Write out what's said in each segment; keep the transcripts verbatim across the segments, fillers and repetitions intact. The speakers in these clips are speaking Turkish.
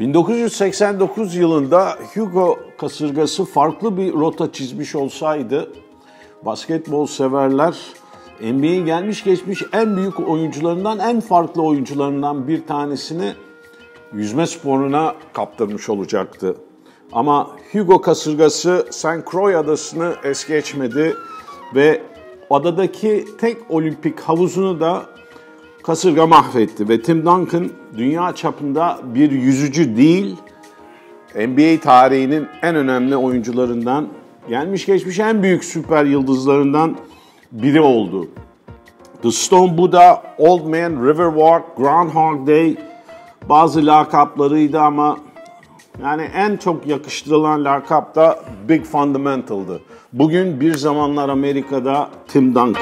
bin dokuz yüz seksen dokuz yılında Hugo kasırgası farklı bir rota çizmiş olsaydı, basketbol severler N B A'in gelmiş geçmiş en büyük oyuncularından, en farklı oyuncularından bir tanesini yüzme sporuna kaptırmış olacaktı. Ama Hugo kasırgası Saint Croix adasını es geçmedi ve adadaki tek olimpik havuzunu da kasırga mahvetti ve Tim Duncan dünya çapında bir yüzücü değil, N B A tarihinin en önemli oyuncularından, gelmiş geçmiş en büyük süper yıldızlarından biri oldu. The Stone Buddha, Old Man, Riverwalk, Groundhog Day bazı lakaplarıydı ama yani en çok yakıştırılan lakap da Big Fundamental'dı. Bugün bir zamanlar Amerika'da Tim Duncan.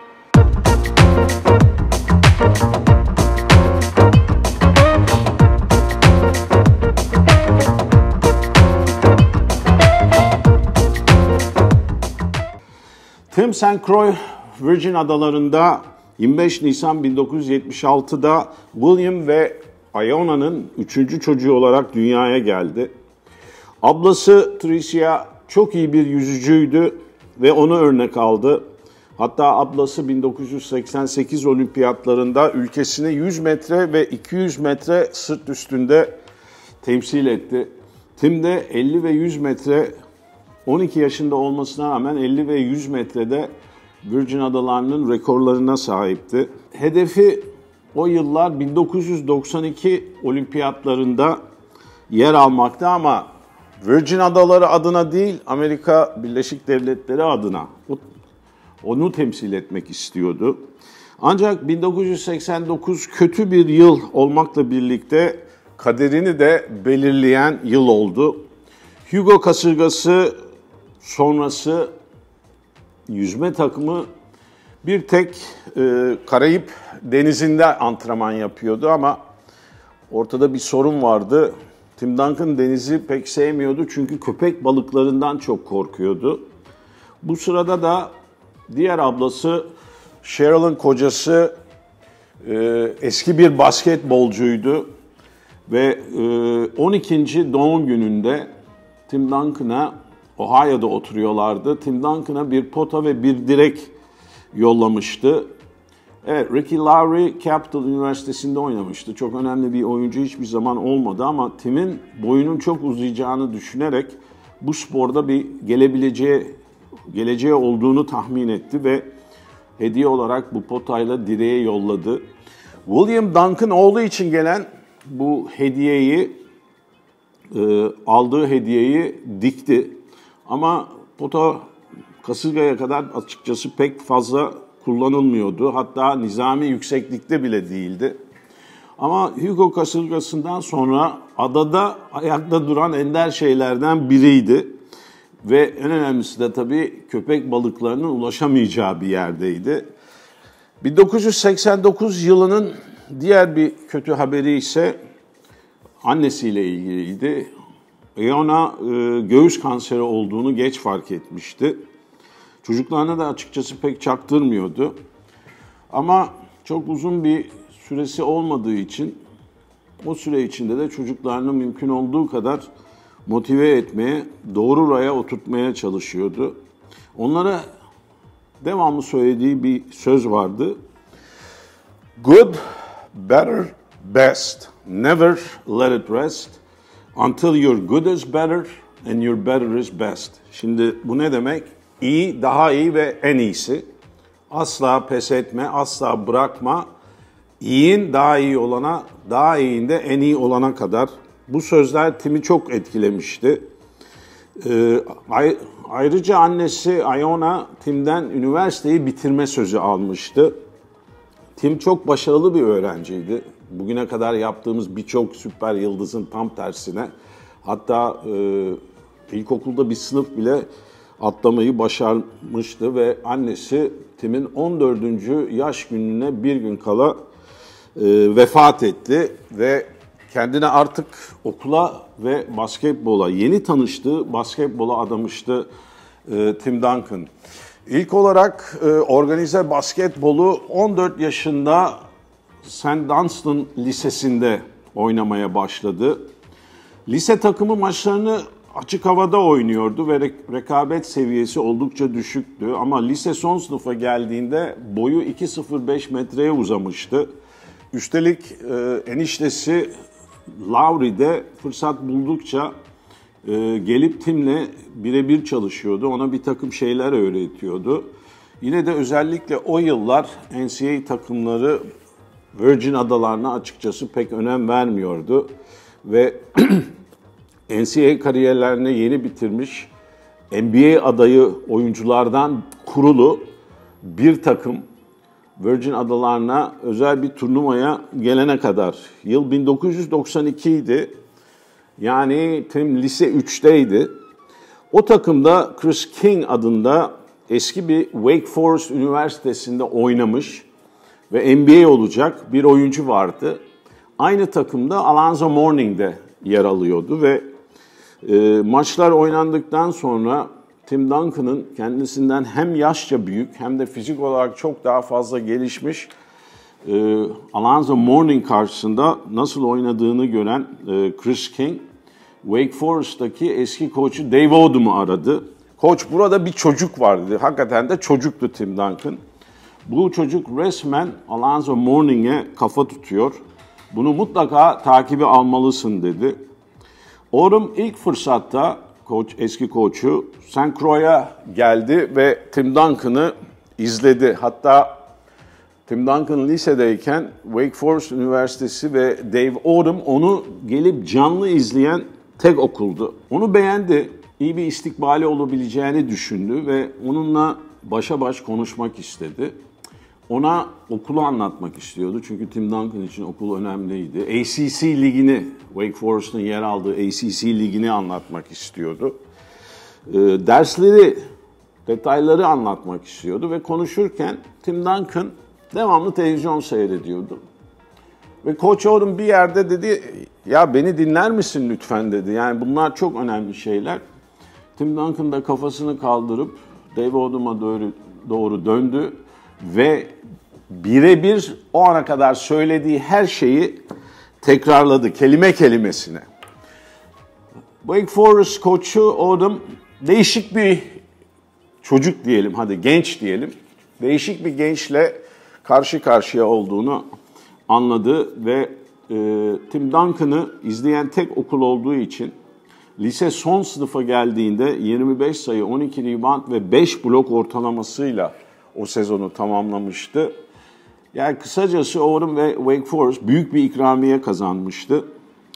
Tim Saint Croix Virgin Adaları'nda yirmi beş Nisan bin dokuz yüz yetmiş altıda William ve Iona'nın üçüncü çocuğu olarak dünyaya geldi. Ablası Tricia çok iyi bir yüzücüydü ve onu örnek aldı. Hatta ablası bin dokuz yüz seksen sekiz olimpiyatlarında ülkesini yüz metre ve iki yüz metre sırt üstünde temsil etti. Tim de elli ve yüz metre, on iki yaşında olmasına rağmen elli ve yüz metrede Virgin Adaları'nın rekorlarına sahipti. Hedefi o yıllar bin dokuz yüz doksan iki olimpiyatlarında yer almaktı ama Virgin Adaları adına değil, Amerika Birleşik Devletleri adına onu temsil etmek istiyordu. Ancak bin dokuz yüz seksen dokuz kötü bir yıl olmakla birlikte kaderini de belirleyen yıl oldu. Hugo kasırgası sonrası yüzme takımı bir tek e, Karayip denizinde antrenman yapıyordu ama ortada bir sorun vardı. Tim Duncan denizi pek sevmiyordu çünkü köpek balıklarından çok korkuyordu. Bu sırada da diğer ablası Cheryl'ın kocası e, eski bir basketbolcuydu ve e, on ikinci doğum gününde Tim Duncan'a, Ohio'da oturuyorlardı, Tim Duncan'a bir pota ve bir direk yollamıştı. Evet, Ricky Lowry Capital Üniversitesi'nde oynamıştı. Çok önemli bir oyuncu hiçbir zaman olmadı ama Tim'in boyunun çok uzayacağını düşünerek bu sporda bir gelebileceği, geleceği olduğunu tahmin etti ve hediye olarak bu potayla direğe yolladı. William Duncan oğlu için gelen bu hediyeyi, e, aldığı hediyeyi dikti. Ama pota kasırgaya kadar açıkçası pek fazla kullanılmıyordu. Hatta nizami yükseklikte bile değildi. Ama Hugo kasırgasından sonra adada ayakta duran ender şeylerden biriydi. Ve en önemlisi de tabii köpek balıklarının ulaşamayacağı bir yerdeydi. bin dokuz yüz seksen dokuz yılının diğer bir kötü haberi ise annesiyle ilgiliydi. Iona e, göğüs kanseri olduğunu geç fark etmişti. Çocuklarına da açıkçası pek çaktırmıyordu. Ama çok uzun bir süresi olmadığı için o süre içinde de çocuklarını mümkün olduğu kadar motive etmeye, doğru raya oturtmaya çalışıyordu. Onlara devamlı söylediği bir söz vardı. Good, better, best. Never let it rest until your good is better and your better is best. Şimdi bu ne demek? İyi, daha iyi ve en iyisi. Asla pes etme, asla bırakma. İyin daha iyi olana, daha iyinde en iyi olana kadar. Bu sözler Tim'i çok etkilemişti. Ee, ayrıca annesi Iona Tim'den üniversiteyi bitirme sözü almıştı. Tim çok başarılı bir öğrenciydi. Bugüne kadar yaptığımız birçok süper yıldızın tam tersine. Hatta e, ilkokulda bir sınıf bile atlamayı başarmıştı ve annesi Tim'in on dördüncü yaş gününe bir gün kala e, vefat etti ve kendine artık okula ve basketbola, yeni tanıştığı basketbola adamıştı e, Tim Duncan. İlk olarak e, organize basketbolu on dört yaşında Saint Dunstan Lisesi'nde oynamaya başladı. Lise takımı maçlarını açık havada oynuyordu ve rekabet seviyesi oldukça düşüktü. Ama lise son sınıfa geldiğinde boyu iki nokta sıfır beş metreye uzamıştı. Üstelik e, eniştesi Lowry de fırsat buldukça e, gelip Tim'le birebir çalışıyordu. Ona bir takım şeyler öğretiyordu. Yine de özellikle o yıllar N C A A takımları Virgin Adalarına açıkçası pek önem vermiyordu. Ve N C A A kariyerlerini yeni bitirmiş N B A adayı oyunculardan kurulu bir takım Virgin Adalarına özel bir turnuvaya gelene kadar. Yıl bin dokuz yüz doksan iki idi. Yani Tim lise üçteydi. O takımda Chris King adında eski bir Wake Forest Üniversitesi'nde oynamış ve N B A olacak bir oyuncu vardı. Aynı takımda Alonzo Mourning de yer alıyordu ve e, maçlar oynandıktan sonra Tim Duncan'ın kendisinden hem yaşça büyük hem de fizik olarak çok daha fazla gelişmiş e, Alonzo Mourning karşısında nasıl oynadığını gören e, Chris King, Wake Forest'taki eski koçu Dave Odom'u aradı. Koç, burada bir çocuk var dedi. Hakikaten de çocuktu Tim Duncan. Bu çocuk resmen Alonzo Mourning'e kafa tutuyor. Bunu mutlaka takibi almalısın dedi. Odom ilk fırsatta koç, eski koçu Saint Croix'a geldi ve Tim Duncan'ı izledi. Hatta Tim Duncan lisedeyken Wake Forest Üniversitesi ve Dave Odom onu gelip canlı izleyen tek okuldu. Onu beğendi, iyi bir istikbali olabileceğini düşündü ve onunla başa baş konuşmak istedi. Ona okulu anlatmak istiyordu çünkü Tim Duncan için okul önemliydi. A C C ligini, Wake Forest'ın yer aldığı A C C ligini anlatmak istiyordu. Ee, dersleri, detayları anlatmak istiyordu ve konuşurken Tim Duncan devamlı televizyon seyrediyordu. Ve Koç Odom bir yerde dedi, ya beni dinler misin lütfen dedi. Yani bunlar çok önemli şeyler. Tim Duncan da kafasını kaldırıp Dave Odom'a doğru, doğru döndü ve birebir o ana kadar söylediği her şeyi tekrarladı, kelime kelimesine. Wake Forest koçu Odom değişik bir çocuk diyelim, hadi genç diyelim. Değişik bir gençle karşı karşıya olduğunu anladı ve e, Tim Duncan'ı izleyen tek okul olduğu için lise son sınıfa geldiğinde yirmi beş sayı, on iki rebound ve beş blok ortalamasıyla o sezonu tamamlamıştı. Yani kısacası Odom ve Wake Forest büyük bir ikramiye kazanmıştı.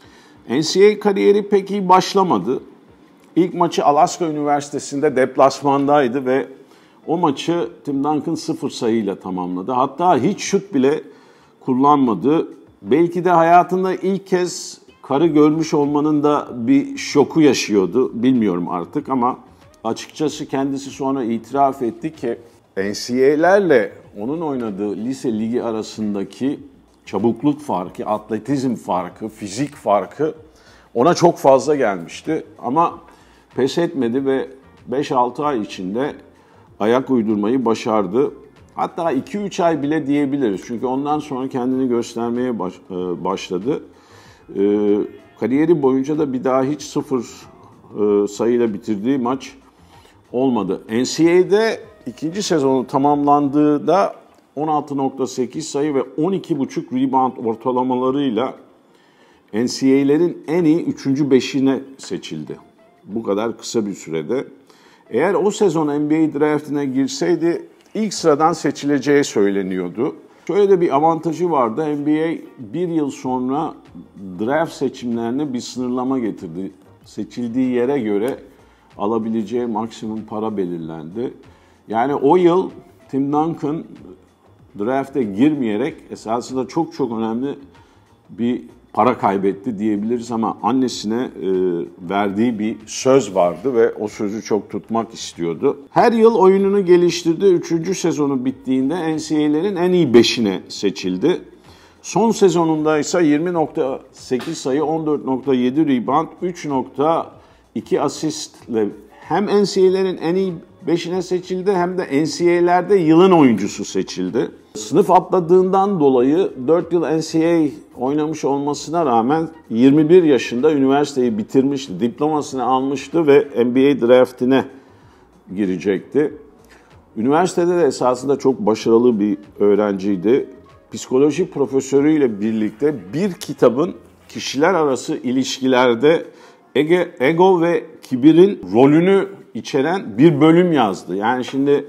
N C A A kariyeri pek iyi başlamadı. İlk maçı Alaska Üniversitesi'nde deplasmandaydı ve o maçı Tim Duncan sıfır sayıyla tamamladı. Hatta hiç şut bile kullanmadı. Belki de hayatında ilk kez karı görmüş olmanın da bir şoku yaşıyordu. Bilmiyorum artık ama açıkçası kendisi sonra itiraf etti ki N C A A'lerle onun oynadığı lise ligi arasındaki çabukluk farkı, atletizm farkı, fizik farkı ona çok fazla gelmişti. Ama pes etmedi ve beş altı ay içinde ayak uydurmayı başardı. Hatta iki üç ay bile diyebiliriz. Çünkü ondan sonra kendini göstermeye baş, başladı. Ee, kariyeri boyunca da bir daha hiç sıfır e, sayıyla bitirdiği maç olmadı. N C A A'de ikinci sezonu tamamlandığında on altı nokta sekiz sayı ve on iki buçuk rebound ortalamalarıyla N C A A'lerin en iyi üçüncü beşine seçildi. Bu kadar kısa bir sürede. Eğer o sezon N B A draftine girseydi ilk sıradan seçileceği söyleniyordu. Şöyle de bir avantajı vardı. N B A bir yıl sonra draft seçimlerine bir sınırlama getirdi. Seçildiği yere göre alabileceği maksimum para belirlendi. Yani o yıl Tim Duncan draft'e girmeyerek esasında çok çok önemli bir para kaybetti diyebiliriz ama annesine e, verdiği bir söz vardı ve o sözü çok tutmak istiyordu. Her yıl oyununu geliştirdi. Üçüncü sezonu bittiğinde N C A A'lerin en iyi beşine seçildi. Son sezonunda ise yirmi nokta sekiz sayı, on dört nokta yedi rebound, üç nokta iki asistle hem N C A A'lerin en iyi beşine seçildi hem de N C A A'lerde yılın oyuncusu seçildi. Sınıf atladığından dolayı dört yıl N C A A oynamış olmasına rağmen yirmi bir yaşında üniversiteyi bitirmişti. Diplomasını almıştı ve N B A draftine girecekti. Üniversitede de esasında çok başarılı bir öğrenciydi. Psikoloji profesörüyle birlikte bir kitabın kişiler arası ilişkilerde ego ve kibirin rolünü içeren bir bölüm yazdı. Yani şimdi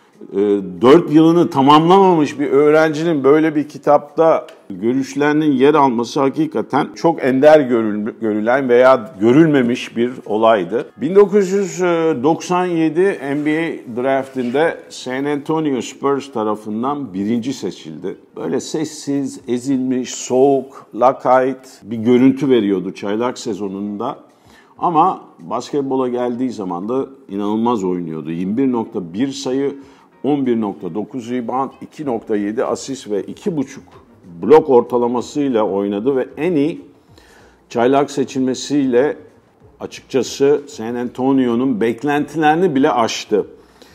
dört yılını tamamlamamış bir öğrencinin böyle bir kitapta görüşlerinin yer alması hakikaten çok ender görülen veya görülmemiş bir olaydı. bin dokuz yüz doksan yedi N B A draftinde San Antonio Spurs tarafından birinci seçildi. Böyle sessiz, ezilmiş, soğuk, lakayt bir görüntü veriyordu çaylak sezonunda. Ama basketbola geldiği zaman da inanılmaz oynuyordu. yirmi bir nokta bir sayı, on bir nokta dokuz rebound, iki nokta yedi asist ve iki buçuk blok ortalamasıyla oynadı ve en iyi çaylak seçilmesiyle açıkçası San Antonio'nun beklentilerini bile aştı.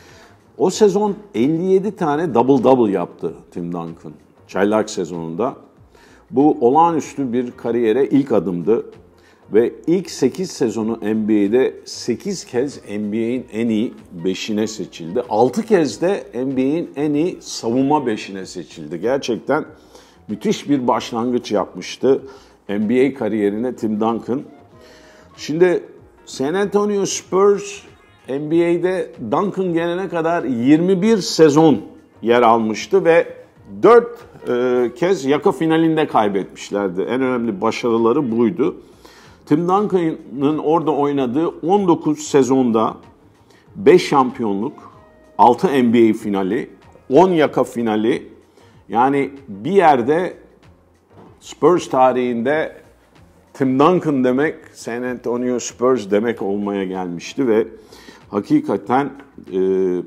O sezon elli yedi tane double double yaptı Tim Duncan çaylak sezonunda. Bu olağanüstü bir kariyere ilk adımdı. Ve ilk sekiz sezonu N B A'de sekiz kez N B A'in en iyi beşine seçildi. altı kez de N B A'in en iyi savunma beşine seçildi. Gerçekten müthiş bir başlangıç yapmıştı N B A kariyerine Tim Duncan. Şimdi San Antonio Spurs N B A'de Duncan gelene kadar yirmi bir sezon yer almıştı ve dört e, kez yaka finalinde kaybetmişlerdi. En önemli başarıları buydu. Tim Duncan'ın orada oynadığı on dokuz sezonda beş şampiyonluk, altı N B A finali, on yaka finali, yani bir yerde Spurs tarihinde Tim Duncan demek San Antonio Spurs demek olmaya gelmişti ve hakikaten e,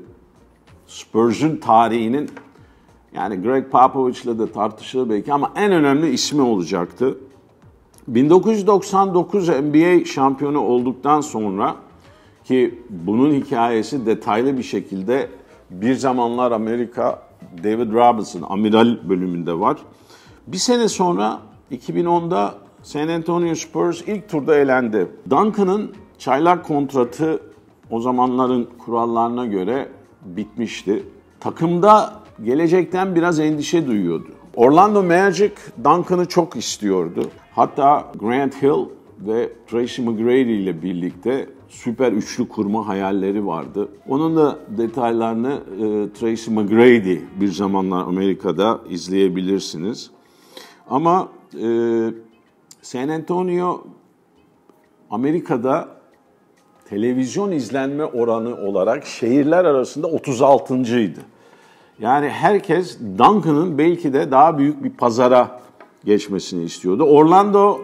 Spurs'un tarihinin, yani Greg Popovich'le de tartışılır belki ama en önemli ismi olacaktı. bin dokuz yüz doksan dokuz N B A şampiyonu olduktan sonra, ki bunun hikayesi detaylı bir şekilde Bir Zamanlar Amerika David Robinson Amiral bölümünde var. Bir sene sonra iki bin onda San Antonio Spurs ilk turda elendi. Duncan'ın çaylak kontratı o zamanların kurallarına göre bitmişti. Takımda gelecekten biraz endişe duyuyordu. Orlando Magic Duncan'ı çok istiyordu. Hatta Grant Hill ve Tracy McGrady ile birlikte süper üçlü kurma hayalleri vardı. Onun da detaylarını e, Tracy McGrady Bir Zamanlar Amerika'da izleyebilirsiniz. Ama e, San Antonio Amerika'da televizyon izlenme oranı olarak şehirler arasında otuz altıncıydı. Yani herkes Duncan'ın belki de daha büyük bir pazara geçmesini istiyordu. Orlando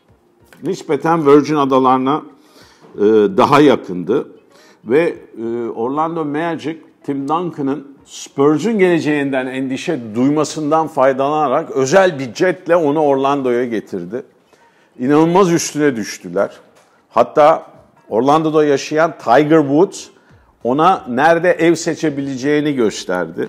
nispeten Virgin Adalarına e, daha yakındı. Ve e, Orlando Magic, Tim Duncan'ın Spurs'un geleceğinden endişe duymasından faydalanarak özel bir jetle onu Orlando'ya getirdi. İnanılmaz üstüne düştüler. Hatta Orlando'da yaşayan Tiger Woods ona nerede ev seçebileceğini gösterdi.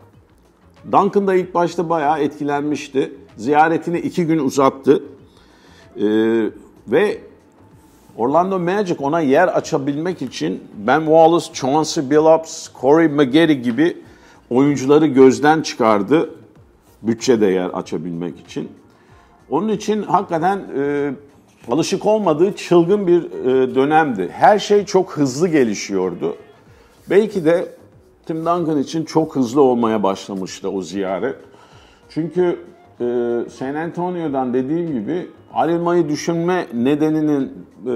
Duncan da ilk başta bayağı etkilenmişti. Ziyaretini iki gün uzattı. Ee, ve Orlando Magic ona yer açabilmek için Ben Wallace, Chauncey Billups, Corey Maggette gibi oyuncuları gözden çıkardı. Bütçede yer açabilmek için. Onun için hakikaten e, alışık olmadığı çılgın bir e, dönemdi. Her şey çok hızlı gelişiyordu. Belki de Tim Duncan için çok hızlı olmaya başlamıştı o ziyaret. Çünkü e, San Antonio'dan dediğim gibi ayrılmayı düşünme nedeninin e,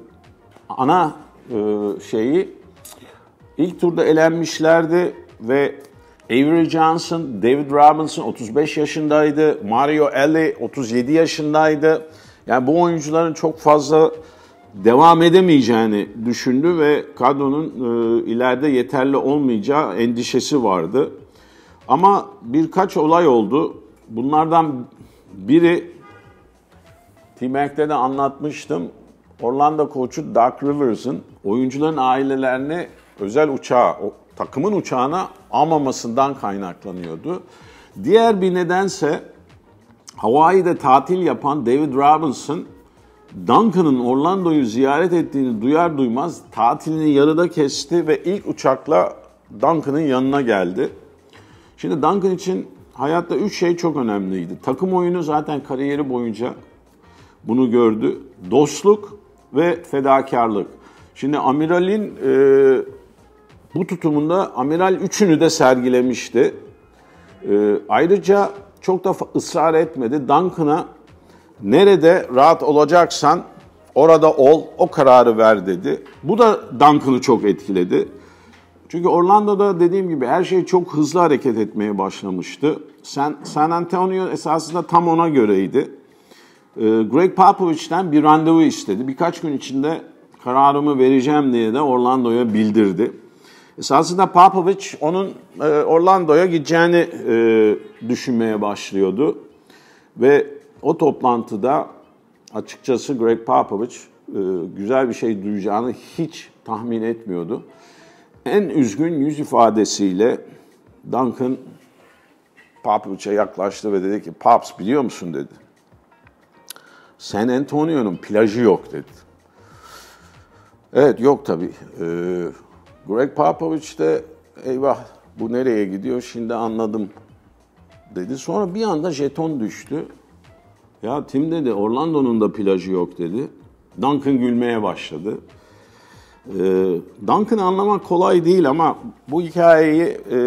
ana e, şeyi ilk turda elenmişlerdi ve Avery Johnson, David Robinson otuz beş yaşındaydı, Mario Elie otuz yedi yaşındaydı. Yani bu oyuncuların çok fazla devam edemeyeceğini düşündü ve kadronun e, ileride yeterli olmayacağı endişesi vardı. Ama birkaç olay oldu. Bunlardan biri, T-Mac'te de anlatmıştım. Orlando koçu Doc Rivers'ın oyuncuların ailelerini özel uçağa, o, takımın uçağına almamasından kaynaklanıyordu. Diğer bir nedense Hawaii'de tatil yapan David Robinson, Duncan'ın Orlando'yu ziyaret ettiğini duyar duymaz tatilini yarıda kesti ve ilk uçakla Duncan'ın yanına geldi. Şimdi Duncan için hayatta üç şey çok önemliydi. Takım oyunu zaten kariyeri boyunca bunu gördü. Dostluk ve fedakarlık. Şimdi Amiral'in e, bu tutumunda Amiral üçünü de sergilemişti. E, ayrıca çok da ısrar etmedi. Duncan'a nerede rahat olacaksan orada ol, o kararı ver dedi. Bu da Duncan'ı çok etkiledi. Çünkü Orlando'da dediğim gibi her şey çok hızlı hareket etmeye başlamıştı. San, San Antonio esasında tam ona göreydi. Ee, Greg Popovich'ten bir randevu istedi. Birkaç gün içinde kararımı vereceğim diye de Orlando'ya bildirdi. Esasında Popovich onun e, Orlando'ya gideceğini e, düşünmeye başlıyordu. Ve o toplantıda açıkçası Greg Popovich e, güzel bir şey duyacağını hiç tahmin etmiyordu. En üzgün yüz ifadesiyle Duncan Popovich'e yaklaştı ve dedi ki, "Pops biliyor musun?" dedi. "San Antonio'nun plajı yok." dedi. Evet, yok tabii. Ee, Greg Popovich de eyvah bu nereye gidiyor şimdi anladım dedi. Sonra bir anda jeton düştü. Ya Tim dedi, Orlando'nun da plajı yok dedi. Duncan gülmeye başladı. Ee, Duncan'ı anlamak kolay değil ama bu hikayeyi e,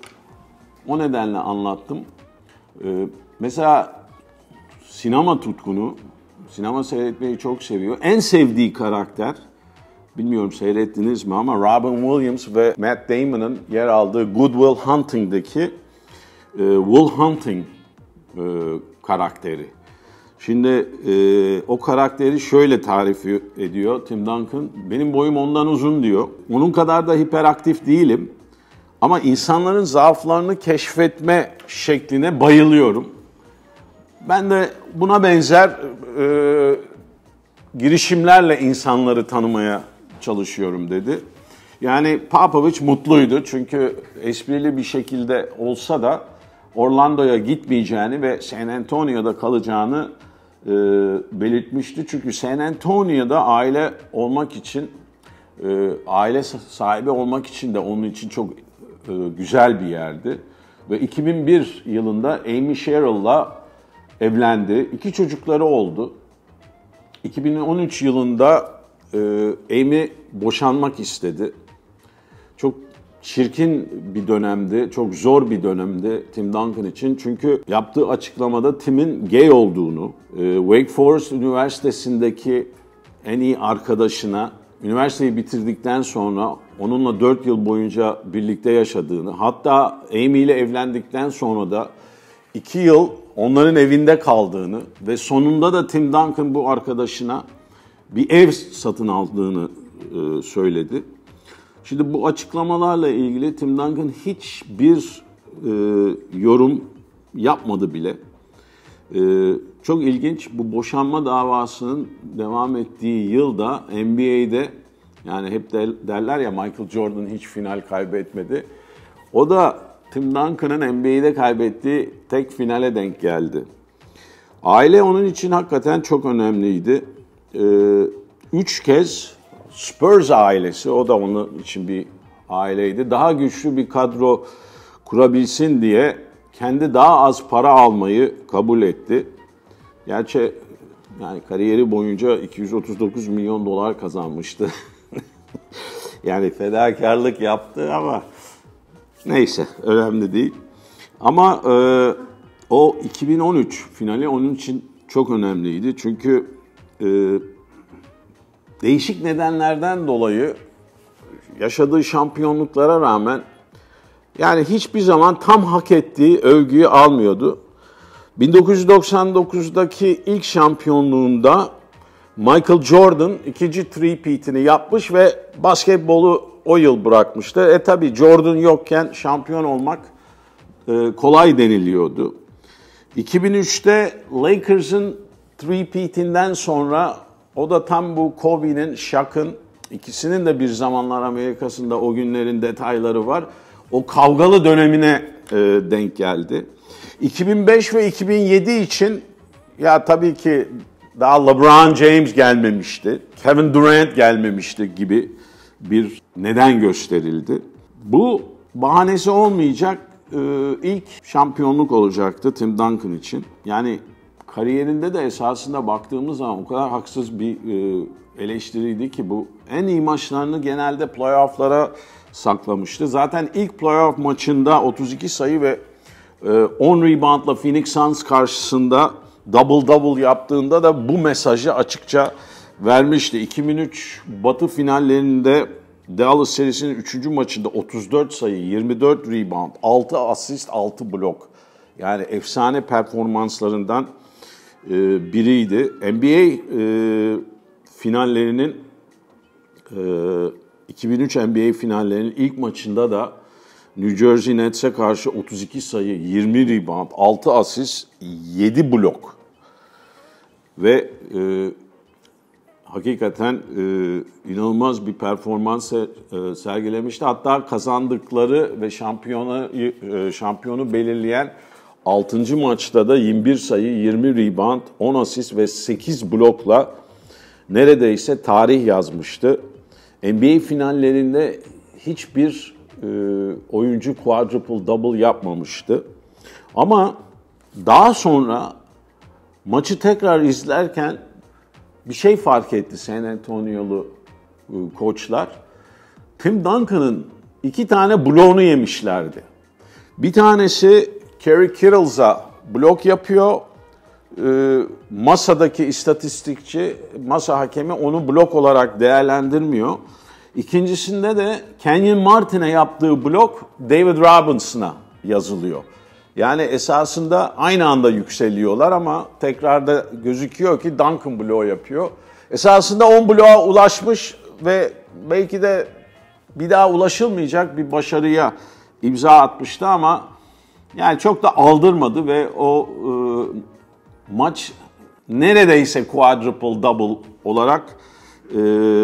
o nedenle anlattım. Ee, mesela sinema tutkunu, sinema seyretmeyi çok seviyor. En sevdiği karakter, bilmiyorum seyrettiniz mi ama Robin Williams ve Matt Damon'ın yer aldığı Good Will Hunting'daki e, Will Hunting e, karakteri. Şimdi e, o karakteri şöyle tarif ediyor Tim Duncan. Benim boyum ondan uzun diyor. Onun kadar da hiperaktif değilim. Ama insanların zaaflarını keşfetme şekline bayılıyorum. Ben de buna benzer e, girişimlerle insanları tanımaya çalışıyorum dedi. Yani Popovich mutluydu çünkü esprili bir şekilde olsa da Orlando'ya gitmeyeceğini ve San Antonio'da kalacağını e, belirtmişti. Çünkü San Antonio'da aile olmak için, e, aile sahibi olmak için de onun için çok e, güzel bir yerdi. Ve iki bin bir yılında Amy Sherrill'la evlendi. İki çocukları oldu. iki bin on üç yılında e, Amy boşanmak istedi. Çok çirkin bir dönemdi, çok zor bir dönemdi Tim Duncan için. Çünkü yaptığı açıklamada Tim'in gay olduğunu, e, Wake Forest Üniversitesi'ndeki en iyi arkadaşına üniversiteyi bitirdikten sonra onunla dört yıl boyunca birlikte yaşadığını, hatta Amy ile evlendikten sonra da iki yıl onların evinde kaldığını ve sonunda da Tim Duncan bu arkadaşına bir ev satın aldığını e, söyledi. Şimdi bu açıklamalarla ilgili Tim Duncan hiçbir e, yorum yapmadı bile. E, çok ilginç, bu boşanma davasının devam ettiği yılda N B A'de, yani hep de, derler ya Michael Jordan hiç final kaybetmedi. O da Tim Duncan'ın N B A'de kaybettiği tek finale denk geldi. Aile onun için hakikaten çok önemliydi. E, üç kez Spurs ailesi, o da onun için bir aileydi. Daha güçlü bir kadro kurabilsin diye kendi daha az para almayı kabul etti. Gerçi yani kariyeri boyunca iki yüz otuz dokuz milyon dolar kazanmıştı. Yani fedakarlık yaptı ama neyse, önemli değil. Ama e, o iki bin on üç finali onun için çok önemliydi. Çünkü e, değişik nedenlerden dolayı yaşadığı şampiyonluklara rağmen yani hiçbir zaman tam hak ettiği övgüyü almıyordu. bin dokuz yüz doksan dokuzdaki ilk şampiyonluğunda Michael Jordan ikinci three-peat'ini yapmış ve basketbolu o yıl bırakmıştı. E tabi Jordan yokken şampiyon olmak e, kolay deniliyordu. iki bin üçte Lakers'ın three-peat'inden sonra, o da tam bu Kobe'nin, Shaq'ın, ikisinin de bir zamanlar Amerika'sında o günlerin detayları var. O kavgalı dönemine e, denk geldi. iki bin beş ve iki bin yedi için ya tabii ki daha LeBron James gelmemişti, Kevin Durant gelmemişti gibi bir neden gösterildi. Bu bahanesi olmayacak ilk şampiyonluk olacaktı Tim Duncan için. Yani kariyerinde de esasında baktığımız zaman o kadar haksız bir eleştiriydi ki bu. En iyi maçlarını genelde playoff'lara saklamıştı. Zaten ilk playoff maçında otuz iki sayı ve on reboundla Phoenix Suns karşısında double double yaptığında da bu mesajı açıkça vermişti. iki bin üç Batı finallerinde Dallas serisinin üçüncü maçında otuz dört sayı, yirmi dört rebound, altı asist, altı blok. Yani efsane performanslarından e, biriydi. N B A e, finallerinin e, iki bin üç N B A finallerinin ilk maçında da New Jersey Nets'e karşı otuz iki sayı, yirmi rebound, altı asist, yedi blok. Ve e, hakikaten e, inanılmaz bir performans e, sergilemişti. Hatta kazandıkları ve şampiyonu e, şampiyonu belirleyen altıncı maçta da yirmi bir sayı, yirmi rebound, on asist ve sekiz blokla neredeyse tarih yazmıştı. N B A finallerinde hiçbir e, oyuncu quadruple double yapmamıştı. Ama daha sonra maçı tekrar izlerken bir şey fark etti San Antonio'lu e, koçlar. Tim Duncan'ın iki tane bloğunu yemişlerdi. Bir tanesi Kerry Kittle'sa blok yapıyor. E, masadaki istatistikçi, masa hakemi onu blok olarak değerlendirmiyor. İkincisinde de Kenyon Martin'e yaptığı blok David Robinson'a yazılıyor. Yani esasında aynı anda yükseliyorlar ama tekrarda gözüküyor ki Duncan bloğu yapıyor. Esasında on bloğa ulaşmış ve belki de bir daha ulaşılmayacak bir başarıya imza atmıştı ama yani çok da aldırmadı ve o e, maç neredeyse quadruple double olarak e,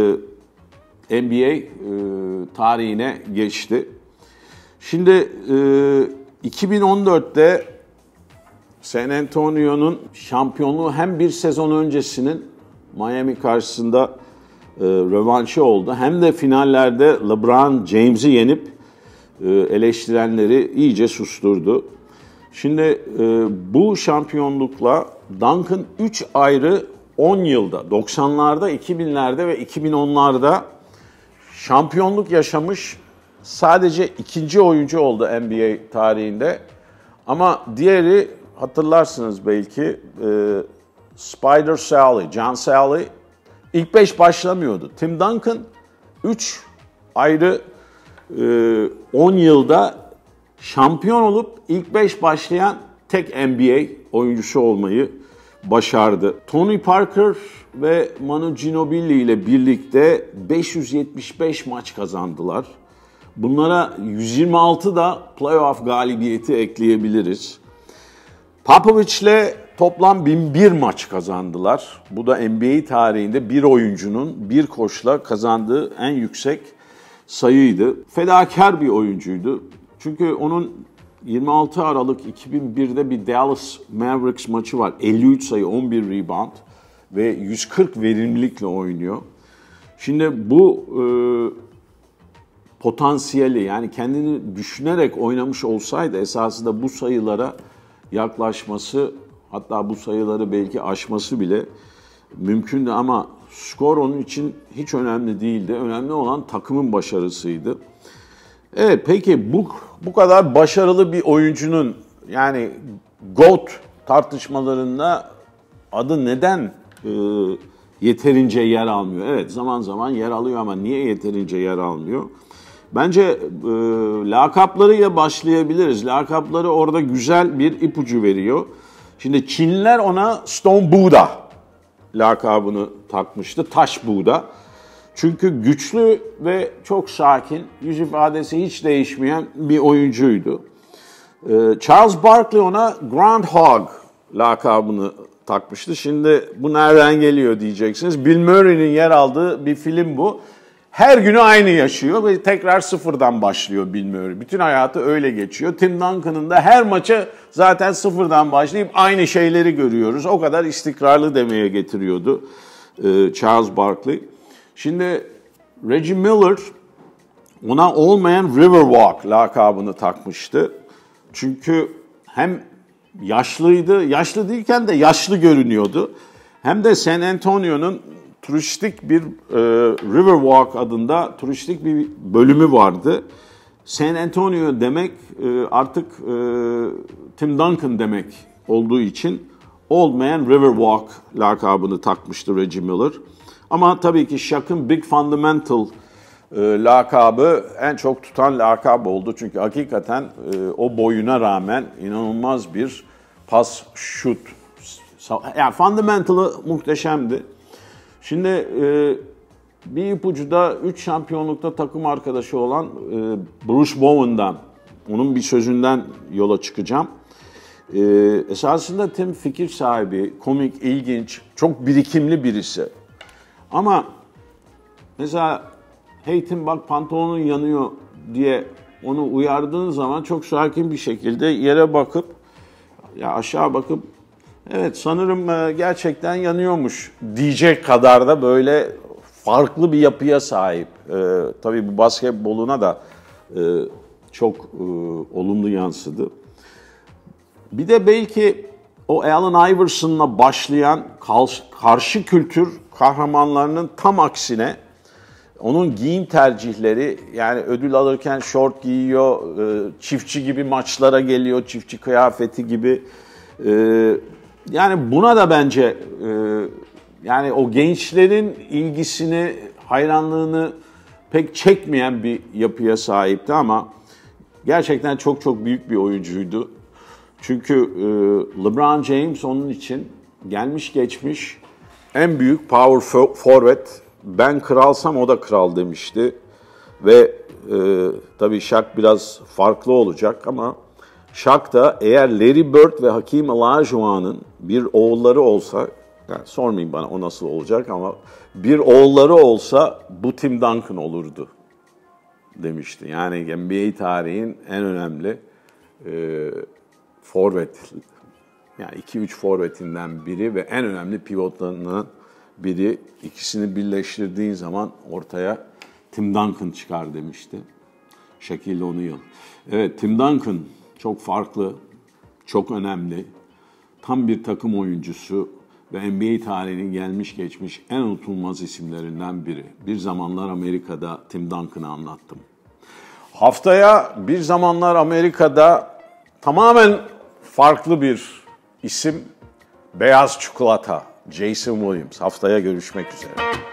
N B A e, tarihine geçti. Şimdi e, iki bin on dörtte San Antonio'nun şampiyonluğu hem bir sezon öncesinin Miami karşısında e, rövanşı oldu hem de finallerde LeBron James'i yenip e, eleştirenleri iyice susturdu. Şimdi e, bu şampiyonlukla Duncan üç ayrı on yılda, doksanlarda, iki binlerde ve iki bin onlarda şampiyonluk yaşamış sadece ikinci oyuncu oldu N B A tarihinde. Ama diğeri hatırlarsınız belki e, Spider Sally, John Sally ilk beş başlamıyordu. Tim Duncan üç ayrı on yılda şampiyon olup ilk beş başlayan tek N B A oyuncusu olmayı başardı. Tony Parker ve Manu Ginobili ile birlikte beş yüz yetmiş beş maç kazandılar. Bunlara yüz yirmi altı da playoff galibiyeti ekleyebiliriz. Popovich ile toplam bin bir maç kazandılar. Bu da N B A tarihinde bir oyuncunun bir koçla kazandığı en yüksek sayıydı. Fedakar bir oyuncuydu. Çünkü onun yirmi altı Aralık iki bin birde bir Dallas Mavericks maçı var. elli üç sayı, on bir rebound ve yüz kırk verimlilikle oynuyor. Şimdi bu e, potansiyeli yani kendini düşünerek oynamış olsaydı esasında bu sayılara yaklaşması hatta bu sayıları belki aşması bile mümkündü ama skor onun için hiç önemli değildi. Önemli olan takımın başarısıydı. Evet peki bu bu kadar başarılı bir oyuncunun yani GOAT tartışmalarında adı neden e, yeterince yer almıyor? Evet zaman zaman yer alıyor ama niye yeterince yer almıyor? Bence e, lakaplarıyla başlayabiliriz. Lakapları orada güzel bir ipucu veriyor. Şimdi Çinliler ona Stone Buddha lakabını takmıştı. Taş Buğda. Çünkü güçlü ve çok sakin, yüz ifadesi hiç değişmeyen bir oyuncuydu. Charles Barkley ona Groundhog lakabını takmıştı. Şimdi bu nereden geliyor diyeceksiniz. Bill Murray'nin yer aldığı bir film bu. her günü aynı yaşıyor ve tekrar sıfırdan başlıyor bilmiyorum. Bütün hayatı öyle geçiyor. Tim Duncan'ın da her maça zaten sıfırdan başlayıp aynı şeyleri görüyoruz. O kadar istikrarlı demeye getiriyordu Charles Barkley. Şimdi Reggie Miller ona olmayan Riverwalk lakabını takmıştı. Çünkü hem yaşlıydı, yaşlı değilken de yaşlı görünüyordu. Hem de San Antonio'nun turistik bir e, Riverwalk adında turistik bir bölümü vardı. San Antonio demek e, artık e, Tim Duncan demek olduğu için Old Man Riverwalk lakabını takmıştı Reggie Miller. Ama tabii ki Shaq'ın Big Fundamental e, lakabı en çok tutan lakab oldu. Çünkü hakikaten e, o boyuna rağmen inanılmaz bir pas, şut. Yani fundamental'ı muhteşemdi. Şimdi e, bir ipucu da üç şampiyonlukta takım arkadaşı olan e, Bruce Bowen'dan, onun bir sözünden yola çıkacağım. E, esasında Tim fikir sahibi, komik, ilginç, çok birikimli birisi. Ama mesela hey Tim bak pantolonun yanıyor diye onu uyardığın zaman çok sakin bir şekilde yere bakıp, ya aşağı bakıp evet sanırım gerçekten yanıyormuş diyecek kadar da böyle farklı bir yapıya sahip. Ee, tabii bu basketboluna da e, çok e, olumlu yansıdı. Bir de belki o Allen Iverson'la başlayan karşı kültür kahramanlarının tam aksine onun giyim tercihleri, yani ödül alırken şort giyiyor, e, çiftçi gibi maçlara geliyor, çiftçi kıyafeti gibi. E, yani buna da bence e, yani o gençlerin ilgisini, hayranlığını pek çekmeyen bir yapıya sahipti ama gerçekten çok çok büyük bir oyuncuydu. Çünkü e, LeBron James onun için gelmiş geçmiş en büyük power forward, ben kralsam o da kral demişti. Ve e, tabii Shaq biraz farklı olacak ama Shaq da eğer Larry Bird ve Hakeem Olajuwon'un bir oğulları olsa, yani sormayın bana o nasıl olacak ama bir oğulları olsa bu Tim Duncan olurdu demişti. Yani N B A tarihinin en önemli e, forvet, yani iki üç forvetinden biri ve en önemli pivotlarından biri, ikisini birleştirdiğin zaman ortaya Tim Duncan çıkar demişti Shaquille O'Neal. Evet, Tim Duncan çok farklı, çok önemli, tam bir takım oyuncusu ve N B A tarihinin gelmiş geçmiş en unutulmaz isimlerinden biri. Bir zamanlar Amerika'da Tim Duncan'ı anlattım. Haftaya bir zamanlar Amerika'da tamamen farklı bir isim, beyaz çikolata, Jason Williams. Haftaya görüşmek üzere.